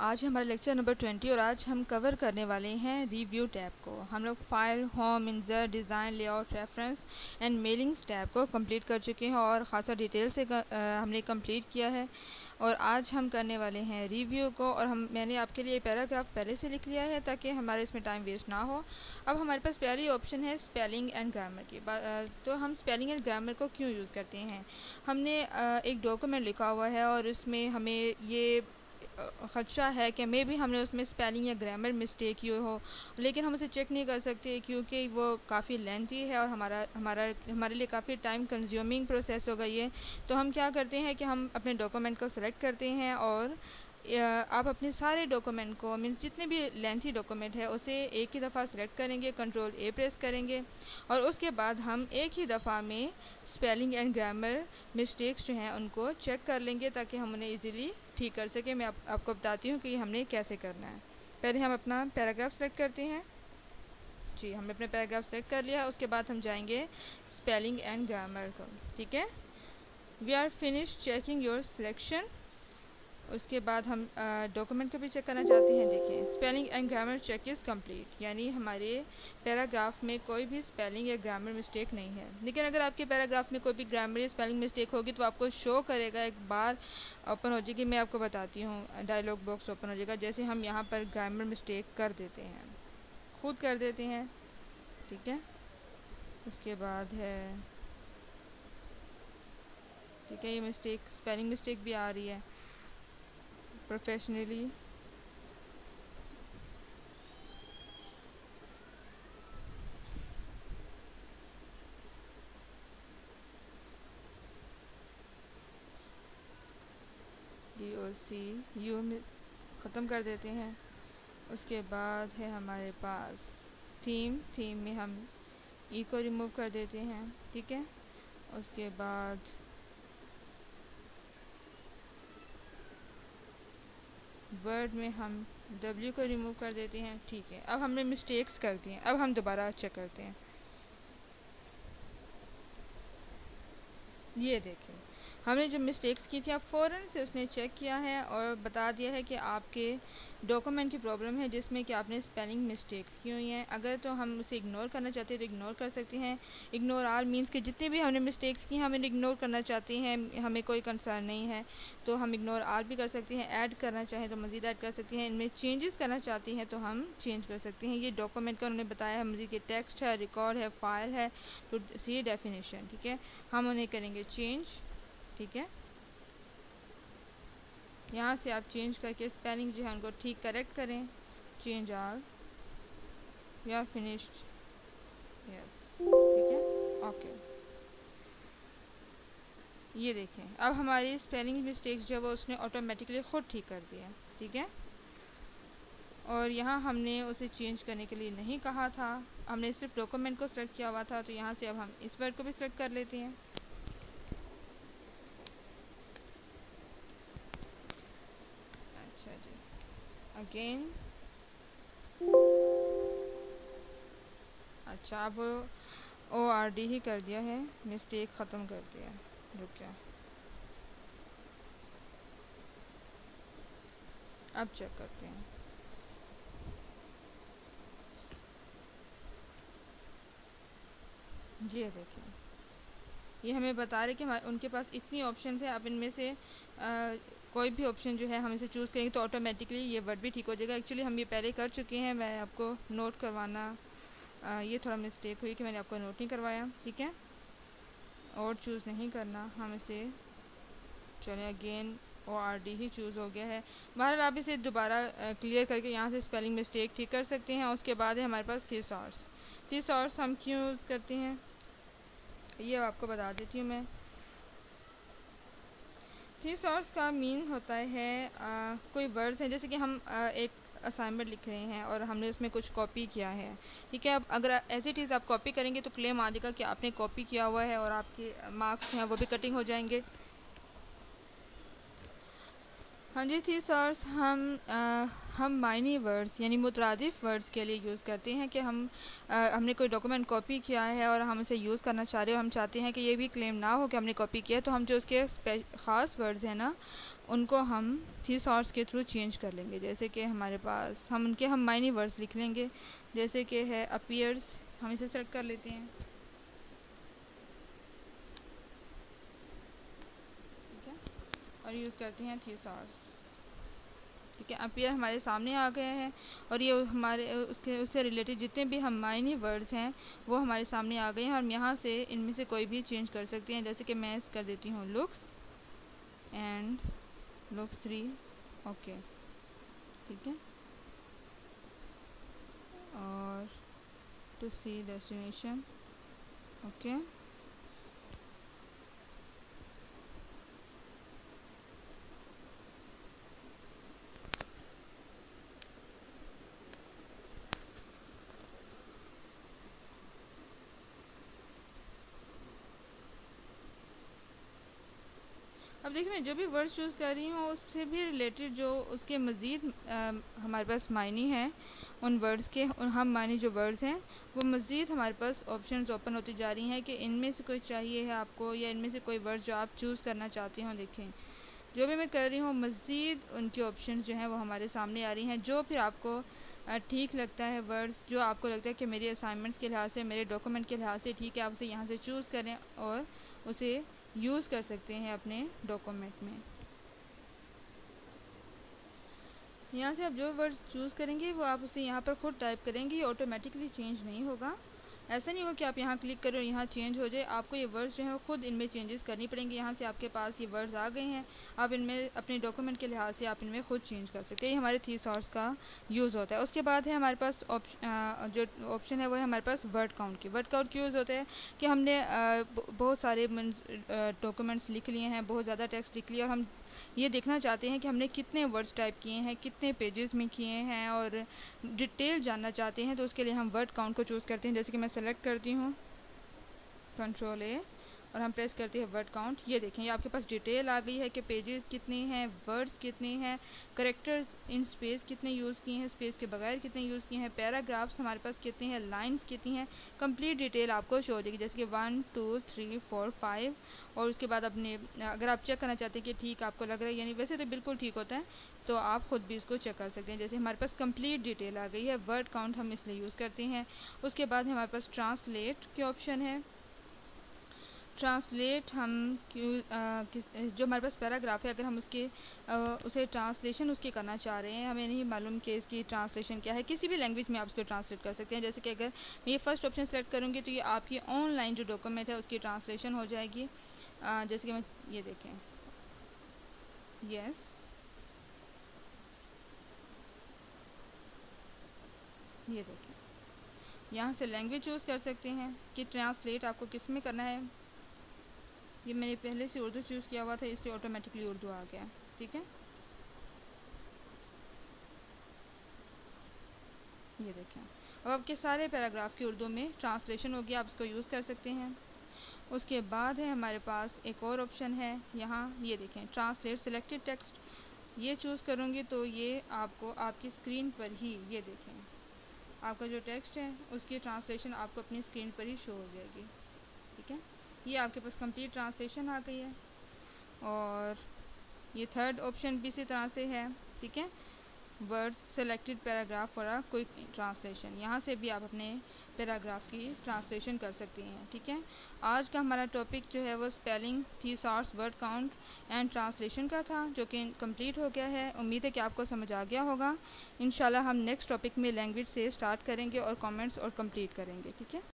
आज हमारा lecture number 20 और आज हम कवर करने वाले हैं रिव्यू टैब को। हम लोग file, home, insert, design, layout, reference and mailings tab को कंप्लीट कर चुके हैं और ख़ासा डिटेल से हमने कंप्लीट किया है। और आज हम करने वाले हैं रिव्यू को। और मैंने आपके लिए पैराग्राफ पहले से लिख लिया है ताकि हमारे इसमें टाइम वेस्ट ना हो। अब हमारे पास पहली ऑप्शन है स्पेलिंग एंड ग्रामर की। तो हम स्पेलिंग एंड ग्रामर को क्यों यूज़ करते हैं? हमने एक डॉक्यूमेंट लिखा हुआ है और उसमें हमें ये ख़दशा है कि मे भी हमने उसमें स्पेलिंग या ग्रामर मिस्टेक की हो, लेकिन हम उसे चेक नहीं कर सकते क्योंकि वो काफ़ी लेंथी है और हमारे लिए काफ़ी टाइम कंज्यूमिंग प्रोसेस होगा ये। तो हम क्या करते हैं कि हम अपने डॉक्यूमेंट को सेलेक्ट करते हैं और आप अपने सारे डॉक्यूमेंट को मीन्स जितने भी लेंथी डॉक्यूमेंट है उसे एक ही दफ़ा सेलेक्ट करेंगे, कंट्रोल ए प्रेस करेंगे और उसके बाद हम एक ही दफ़ा में स्पेलिंग एंड ग्रामर मिस्टेक्स जो हैं उनको चेक कर लेंगे ताकि हम उन्हें इजीली ठीक कर सकें। मैं आपको बताती हूँ कि हमने कैसे करना है। पहले हम अपना पैराग्राफ सेलेक्ट करते हैं। जी, हमने अपना पैराग्राफ सेलेक्ट कर लिया। उसके बाद हम जाएंगे स्पेलिंग एंड ग्रामर को। ठीक है, we are finish checking your selection. उसके बाद हम डॉक्यूमेंट को भी चेक करना चाहते हैं। देखें, spelling and grammar check is complete, यानी हमारे पैराग्राफ में कोई भी स्पेलिंग या ग्रामर मिस्टेक नहीं है। लेकिन अगर आपके पैराग्राफ में कोई भी ग्रामर या स्पेलिंग मिस्टेक होगी तो आपको शो करेगा, एक बार ओपन हो जाएगी। मैं आपको बताती हूँ, डायलॉग बॉक्स ओपन हो जाएगा। जैसे हम यहाँ पर ग्रामर मिस्टेक कर देते हैं, खुद कर देते हैं, ठीक है। उसके बाद है, ठीक है, ये मिस्टेक स्पेलिंग मिस्टेक भी आ रही है। प्रोफेशनली DOC यू ख़त्म कर देते हैं। उसके बाद है हमारे पास थीम में हम ई को रिमूव कर देते हैं, ठीक है। उसके बाद वर्ड में हम W को रिमूव कर देते हैं, ठीक है। अब हमने मिस्टेक्स कर दी हैं, अब हम दोबारा चेक करते हैं। ये देखें, हमने जो मिस्टेक्स की थी अब फ़ौरन से उसने चेक किया है और बता दिया है कि आपके डॉक्यूमेंट की प्रॉब्लम है जिसमें कि आपने स्पेलिंग मिस्टेक्स की हुई हैं। अगर तो हम उसे इग्नोर करना चाहते हैं तो इग्नोर कर सकते हैं। इग्नोर आल मीन्स कि जितनी भी हमने मिस्टेक्स की हम इन्हें इग्नोर करना चाहते हैं, हमें कोई कंसर्न नहीं है तो हम इग्नोर आल भी कर सकते हैं। ऐड करना चाहें तो मज़ीद ऐड कर सकते हैं। इनमें चेंजेस करना चाहते हैं तो हम चेंज कर सकते हैं। ये डॉक्यूमेंट का उन्होंने बताया है, मज़ीद के टेक्स्ट है, रिकॉर्ड है, फाइल है, तो सी डेफिनेशन, ठीक है। हम उन्हें करेंगे चेंज, ठीक है। यहाँ से आप चेंज करके स्पेलिंग जो है उनको ठीक करेक्ट करें। Change all, we are finished, yes, ठीक है, ओके। ये देखें, अब हमारी स्पेलिंग मिस्टेक्स जो है वो उसने ऑटोमेटिकली ख़ुद ठीक कर दिया, ठीक है। और यहाँ हमने उसे चेंज करने के लिए नहीं कहा था, हमने सिर्फ डॉक्यूमेंट को सिलेक्ट किया हुआ था। तो यहाँ से अब हम इस वर्ड को भी सिलेक्ट कर लेते हैं। अच्छा जी, अगेन, अच्छा, अब ORD ही कर दिया है, मिस्टेक ख़त्म कर दिया। रुक गया, अब चेक करते हैं। ये देखें, ये हमें बता रहे कि उनके पास इतनी ऑप्शन है, आप इनमें से कोई भी ऑप्शन जो है हम इसे चूज़ करेंगे तो ऑटोमेटिकली ये वर्ड भी ठीक हो जाएगा। एक्चुअली हम ये पहले कर चुके हैं, मैं आपको नोट करवाना, ये थोड़ा मिस्टेक हुई कि मैंने आपको नोट नहीं करवाया, ठीक है। और चूज़ नहीं करना, हम इसे चलें अगेन ORD ही चूज़ हो गया है। बहरहाल आप इसे दोबारा क्लियर करके यहाँ से स्पेलिंग मिस्टेक ठीक कर सकते हैं। उसके बाद है हमारे पास थीसॉर्स हम क्यों यूज़ करते हैं ये आपको बता देती हूँ मैं। थीसॉर्स का मीन होता है कोई वर्ड्स हैं, जैसे कि हम एक असाइनमेंट लिख रहे हैं और हमने उसमें कुछ कॉपी किया है, ठीक है। अब अगर एज इट इज़ आप कॉपी करेंगे तो क्लेम आ जाएगा कि आपने कॉपी किया हुआ है और आपके मार्क्स हैं वो भी कटिंग हो जाएंगे। हाँ जी, थीसॉर्स हम मायनी वर्ड्स यानी मुतरादिफ वर्ड्स के लिए यूज़ करते हैं कि हमने कोई डॉक्यूमेंट कॉपी किया है और हम इसे यूज़ करना चाह रहे हो, हम चाहते हैं कि ये भी क्लेम ना हो कि हमने कॉपी किया है, तो हम जो उसके ख़ास वर्ड्स हैं ना उनको हम थीसॉर्स के थ्रू चेंज कर लेंगे। जैसे कि हमारे पास हम माइनी वर्ड्स लिख लेंगे, जैसे कि है अपीयर्स, हम इसे सेलेक्ट कर लेते हैं, ठीक है, और यूज़ करते हैं थीसॉर्स, ठीक है। अपीयर हमारे सामने आ गए हैं और ये हमारे उससे रिलेटेड जितने भी हम मायनी वर्ड्स हैं वो हमारे सामने आ गए हैं। हम यहाँ से इनमें से कोई भी चेंज कर सकते हैं। जैसे कि मैं कर देती हूँ लुक्स एंड लुक्स 3, ओके, ठीक है, और टू सी डेस्टिनेशन, ओके। अब देखिए मैं जो भी वर्ड्स चूज़ कर रही हूँ उससे भी रिलेटेड जो उसके मज़ीद हमारे पास मायने हैं उन वर्ड्स के, हम मायने जो वर्ड्स हैं वो मज़ीद हमारे पास ऑप्शंस ओपन होती जा रही हैं कि इनमें से कोई चाहिए है आपको या इनमें से कोई वर्ड जो आप चूज़ करना चाहते हो। देखें जो भी मैं कर रही हूँ मज़ीद उनकी ऑप्शंस जो हैं वो हमारे सामने आ रही हैं। जो फिर आपको ठीक लगता है वर्ड्स, जो आपको लगता है कि मेरे असाइनमेंट्स के लिहाज से, मेरे डॉक्यूमेंट के लिहाज से ठीक है, आप उसे यहाँ से चूज़ करें और उसे यूज़ कर सकते हैं अपने डॉक्यूमेंट में। यहाँ से आप जो वर्ड चूज़ करेंगे वो आप उसे यहाँ पर खुद टाइप करेंगे, ये ऑटोमेटिकली चेंज नहीं होगा। ऐसा नहीं होगा कि आप यहाँ क्लिक करो और यहाँ चेंज हो जाए, आपको ये वर्ड्स जो हैं वो खुद इनमें चेंजेस करनी पड़ेंगे। यहाँ से आपके पास ये वर्ड्स आ गए हैं, आप इनमें अपने डॉक्यूमेंट के लिहाज से आप इनमें खुद चेंज कर सकते हैं। ये हमारे थीसॉर्स का यूज़ होता है। उसके बाद है हमारे पास जो ऑप्शन है वो है हमारे पास वर्ड काउंट की। वर्ड काउंट क्यों यूज़ होता है कि हमने बहुत सारे डॉक्यूमेंट्स लिख लिए हैं, बहुत ज़्यादा टेक्स्ट लिख लिया और हम ये देखना चाहते हैं कि हमने कितने वर्ड्स टाइप किए हैं, कितने पेजेस में किए हैं और डिटेल जानना चाहते हैं। तो उसके लिए हम वर्ड काउंट को चूज़ करते हैं। जैसे कि मैं सेलेक्ट करती हूँ कंट्रोल ए और हम प्रेस करते हैं वर्ड काउंट। ये देखें ये आपके पास डिटेल आ गई है कि पेजेस कितने हैं, वर्ड्स कितने हैं, करेक्टर्स इन स्पेस कितने यूज़ किए हैं, स्पेस के बगैर कितने यूज़ किए हैं, पैराग्राफ्स हमारे पास कितने हैं, लाइंस कितनी हैं, कंप्लीट डिटेल आपको शो हो जाएगी। जैसे कि 1 2 3 4 5 और उसके बाद अपने अगर आप चेक करना चाहते हैं कि ठीक आपको लग रहा है, यानी वैसे तो बिल्कुल ठीक होता है, तो आप ख़ुद भी इसको चेक कर सकते हैं। जैसे हमारे पास कंप्लीट डिटेल आ गई है, वर्ड काउंट हम इसलिए यूज़ करते हैं। उसके बाद हमारे पास ट्रांसलेट के ऑप्शन है। ट्रांसलेट हम जो हमारे पास पैराग्राफ है अगर हम उसे ट्रांसलेशन उसकी करना चाह रहे हैं, हमें नहीं मालूम कि इसकी ट्रांसलेशन क्या है, किसी भी लैंग्वेज में आप इसको ट्रांसलेट कर सकते हैं। जैसे कि अगर मैं ये फर्स्ट ऑप्शन सेलेक्ट करूँगी तो ये आपकी ऑनलाइन जो डॉक्यूमेंट है उसकी ट्रांसलेशन हो जाएगी। जैसे कि मैं ये देखें, यस, ये देखें यहाँ से लैंग्वेज चूज़ कर सकते हैं कि ट्रांसलेट आपको किस में करना है। ये मैंने पहले से उर्दू चूज़ किया हुआ था इसलिए ऑटोमेटिकली उर्दू आ गया, ठीक है। ये देखें अब आपके सारे पैराग्राफ की उर्दू में ट्रांसलेशन हो गया, आप इसको यूज़ कर सकते हैं। उसके बाद है हमारे पास एक और ऑप्शन है यहाँ, ये देखें ट्रांसलेट सिलेक्टेड टेक्स्ट, ये चूज़ करूँगी तो ये आपको आपकी स्क्रीन पर ही, ये देखें आपका जो टेक्स्ट है उसकी ट्रांसलेशन आपको अपनी स्क्रीन पर ही शो हो जाएगी, ठीक है। ये आपके पास कंप्लीट ट्रांसलेशन आ गई है। और ये थर्ड ऑप्शन भी इसी तरह से है, ठीक है, words selected paragraph for a quick translation, यहाँ से भी आप अपने पैराग्राफ की ट्रांसलेशन कर सकते हैं, ठीक है। आज का हमारा टॉपिक जो है वो spelling, thesaurus, word count and translation का था, जो कि कंप्लीट हो गया है। उम्मीद है कि आपको समझ आ गया होगा। इंशाल्लाह हम नेक्स्ट टॉपिक में लैंग्वेज से स्टार्ट करेंगे और कमेंट्स और कंप्लीट करेंगे, ठीक है।